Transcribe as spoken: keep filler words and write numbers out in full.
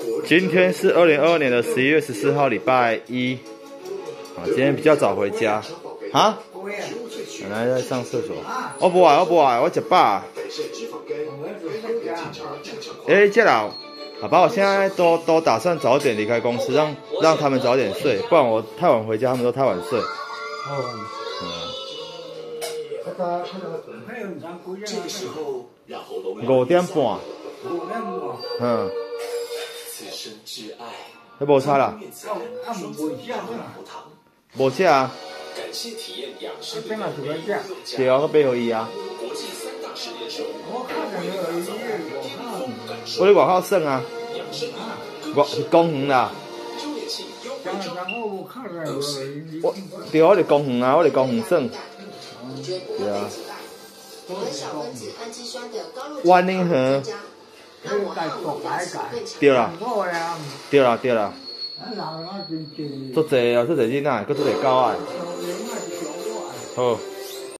今天是二零二二年的十一月十四号，礼拜一。啊，今天比较早回家。啊？本来在上厕所。我不爱，我不爱，我吃饱。哎、欸，这老，爸爸，我现在都都打算早点离开公司，让让他们早点睡，不然我太晚回家，他们都太晚睡。哦。嗯。这个时候，五点半。五点半。嗯。此生挚爱。那无差啦。啊，无食啊。无食啊。感谢体验养生。边个是要食？对啊，我买给伊啊。我看着你，我咧外口耍啊。我是公园啦。我对，我伫公园啊，我伫公园耍。对啊。万宁河。对啦。对啦，对啦。足济啊，足济囡仔，搁足济狗仔。好。